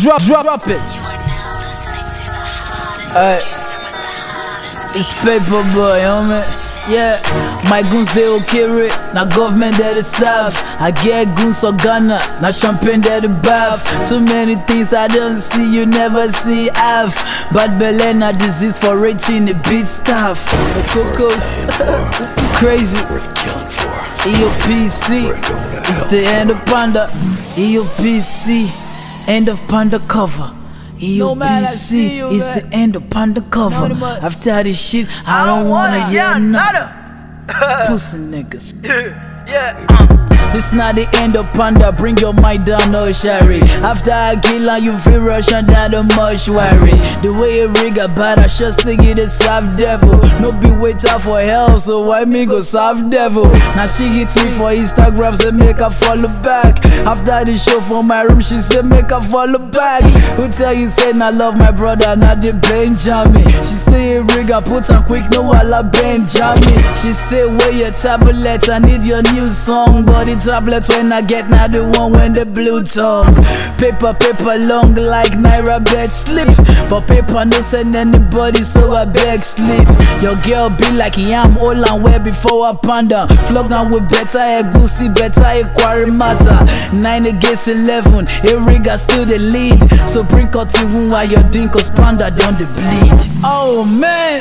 Drop it. It's Paperboy, homie. Yeah, my goons they okay with. Now government they serve. I get goons for Ghana. Now champagne they the bath. Too many things I don't see, you never see half. Bad belly na disease for rating the beat staff. The cocos crazy. EOPC, it's the end of Panda. EOPC, end of Panda cover. EOPC is the end of Panda cover. After this shit, I don't wanna hear nada. Pussy niggas. This not the end of Panda, bring your mind down, no Shari. After I kill and you feel rushing down the mortuary. The way you rig about I just think it is soft devil. No be waiting for hell, so why me go soft devil? Now she hit me for Instagram, say make her follow back. After the show from my room, she say make her follow back. Who tell you saying I love my brother, not the Benjamin? She say rig I put on quick, no I love Benjamin. She say where your tablet, I need your new song, but it's tablet when I get now the one when the blue tongue. Paper long like Naira bed slip, but paper no send anybody, so I beg sleep. Your girl be like yam all and way before I panda. Flog on with better egusi, better equary matter. 9 against 11, Eriga still the lead. So bring out the wound while you're doing, cause panda don't the bleed. Oh man,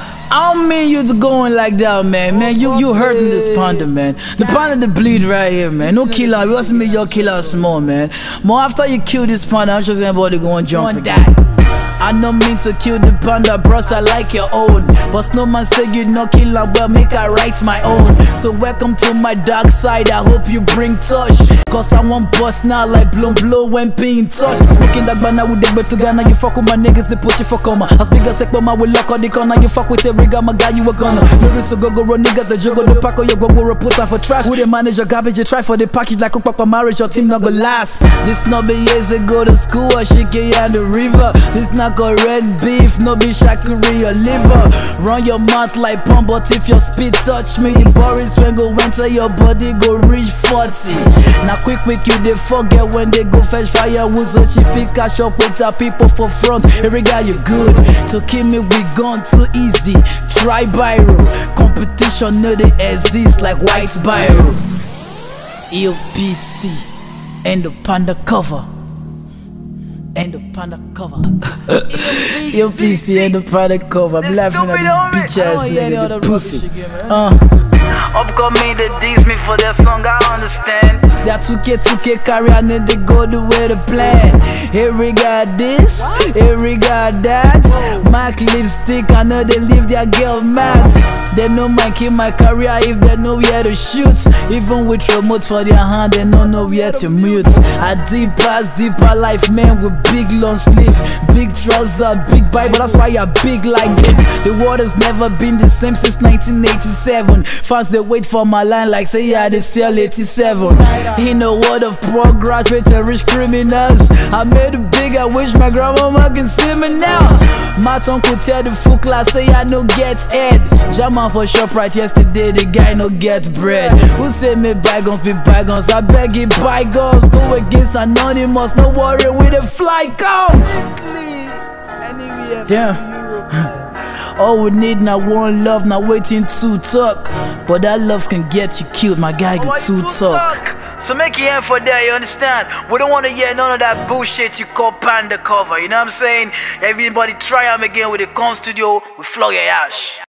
I don't mean you to going like that, man. Man, you hurting this panda, man. The panda the bleed right here, man. No killer, it wasn't me your killer small, man. More after you kill this panda, I'm just anybody go and jump again. I don't mean to kill the panda, bros, I like your own. But no man say you no killer, well make I write my own. So welcome to my dark side, I hope you bring touch. Cause I want bust now like blow when being touched. Smoking that banana with the bed to Ghana, you fuck with my niggas, they push you for coma. As big as Ekbama will lock on the corner, you fuck with every guy, my guy, you a gunner. Lyrics to go run niggas, the juggle, the pack of your go report out for trash. Who they manage your garbage, you try for the package like cook up marriage, your team not gonna last. This not be years ago to school, or Shiki and the river. This not got red beef, no be shakiri or liver. Run your mouth like pump, but if your spit touch me, the Boris when go enter your body go reach 40. Now quick you they forget when they go fetch firewood, so she fit cash up with her people for front. Every guy you good, to kill me we gone too easy. Try Biro, competition no they exist like white Biro. EOPC, end of Panda cover. End of Panda cover. EOPC, end of Panda cover. I'm laughing at this bitch ass nigga, the pussy. Upcoming they diss me for their song, I understand. That 2K carry, I need to go the way to plan. Here we got this, here we got that. Mac lipstick, I know they leave their girl mad. They know my kill my career if they know where to shoot. Even with remote for their hand, they don't know where to mute. I deeper life, man with big long sleeve, big trouser, big Bible, that's why you're big like this. The world has never been the same since 1987. Fans they wait for my line like say yeah they sell 87. In a world of poor graduates and rich criminals, I made it big, I wish my grandmama can see me now. My tongue could tell the full class say I no get head. German for ShopRite yesterday, the guy no get bread. Who say me bygones be bygones, I beg you bygones. Go against Anonymous, no worry with a fly come. Damn. All we need now one love, now waiting to talk. But that love can get you killed, my guy get to talk. So make your hand for that, you understand? We don't want to hear none of that bullshit you call Panda cover, you know what I'm saying? Everybody try them again with the Con Studio, we flog your ass.